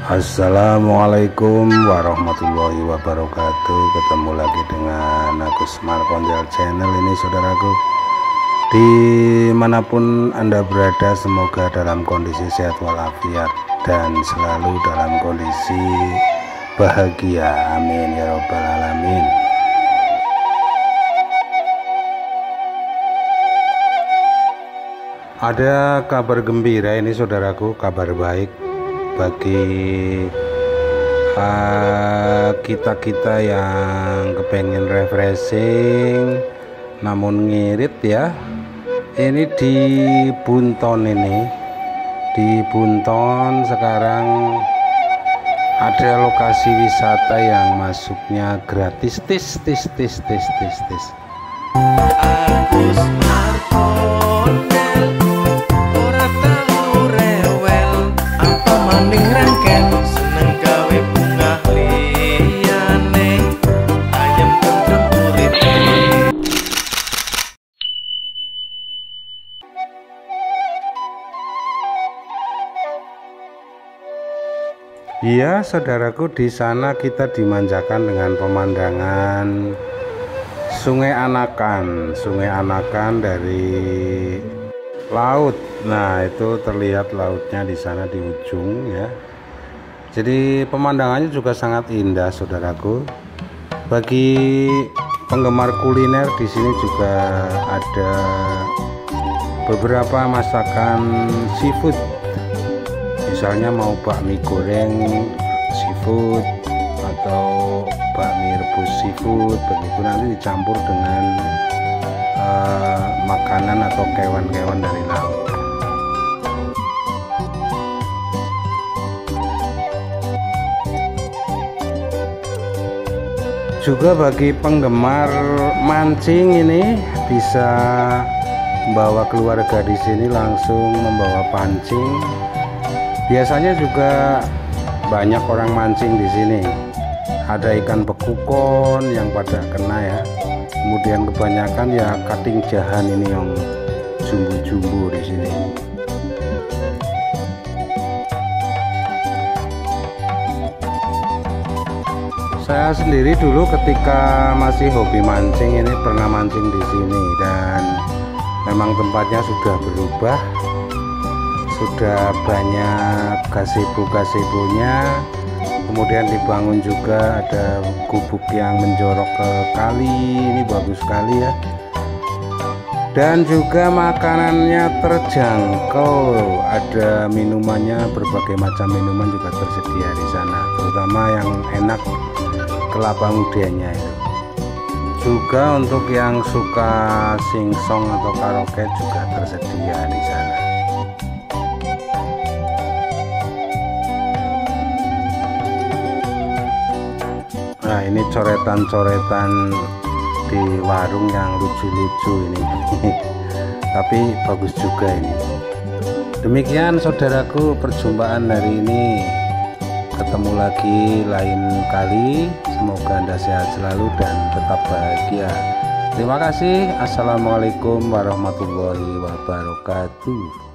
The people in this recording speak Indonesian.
Assalamualaikum warahmatullahi wabarakatuh. Ketemu lagi dengan aku Semar Konjal Channel ini, saudaraku. Dimanapun Anda berada, semoga dalam kondisi sehat walafiat dan selalu dalam kondisi bahagia. Amin ya robbal alamin. Ada kabar gembira ini, saudaraku, kabar baik bagi kita-kita yang kepengen refreshing namun ngirit ya. Ini di Bunton, di Bunton sekarang ada lokasi wisata yang masuknya gratis. Tis. Agus Markonel ora tau rewel, apa maning rangken, seneng gawe bunga liyane, ayam tentrem uripe. Iya, saudaraku, di sana kita dimanjakan dengan pemandangan Sungai Anakan dari laut. Nah, itu terlihat lautnya di sana di ujung ya. Jadi pemandangannya juga sangat indah, saudaraku. Bagi penggemar kuliner, di sini juga ada beberapa masakan seafood. Misalnya mau bakmi goreng seafood atau bakmi rebus seafood, begitu nanti dicampur dengan makanan atau kewan-kewan dari laut. Juga bagi penggemar mancing ini bisa membawa keluarga di sini, langsung membawa pancing. Biasanya juga banyak orang mancing di sini. Ada ikan bekukon yang pada kena ya. Kemudian kebanyakan ya kating jahan ini yang jumbo-jumbo di sini. Saya sendiri dulu ketika masih hobi mancing ini pernah mancing di sini, dan memang tempatnya sudah berubah. Sudah banyak gazebo-gazebonya, kemudian dibangun juga ada gubuk yang menjorok ke kali. Ini bagus sekali ya, dan juga makanannya terjangkau, ada minumannya, berbagai macam minuman juga tersedia di sana, terutama yang enak kelapa mudanya itu. Juga untuk yang suka singsong atau karaoke juga tersedia di sana. Nah, ini coretan-coretan di warung yang lucu-lucu ini. Tapi bagus juga ini. Demikian, saudaraku, perjumpaan hari ini. Ketemu lagi lain kali. Semoga Anda sehat selalu dan tetap bahagia. Terima kasih. Assalamualaikum warahmatullahi wabarakatuh.